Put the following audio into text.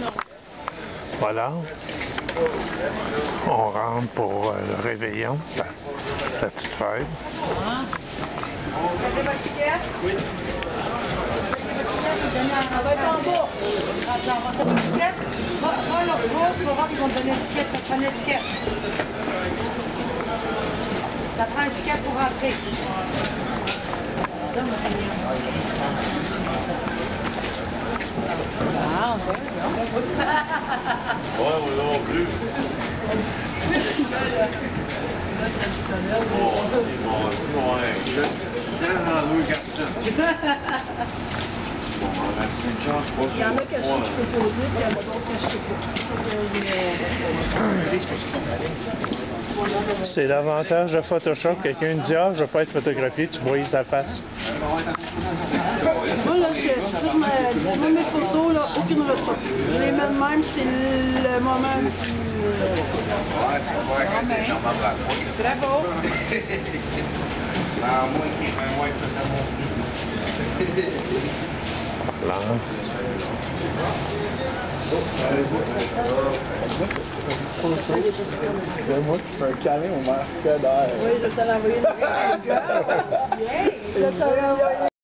Voilà. On rentre pour le réveillon, la petite fête. Vous avez votre ticket? Oui. On va être en bas. On va faire une étiquette. Va là, tu vas voir qu'ils vont te donner une étiquette. Ça prend une étiquette. Ça prend une étiquette pour rentrer. Ah, ouais, moi non plus. Il y en a que je peux poser, puis il y en a d'autres que je peux pas. C'est l'avantage de Photoshop. Quelqu'un dit « Ah, je veux pas être photographié », tu vois sa face. Moi, là, moi, mes photos, là, aucune retouche. Je les mets de même, c'est le moment le plus... Bravo! Voilà. Moi, je fais un câlin au masque d'air. Oui, je te l'ai envoyé. Là, tu l'as envoyé.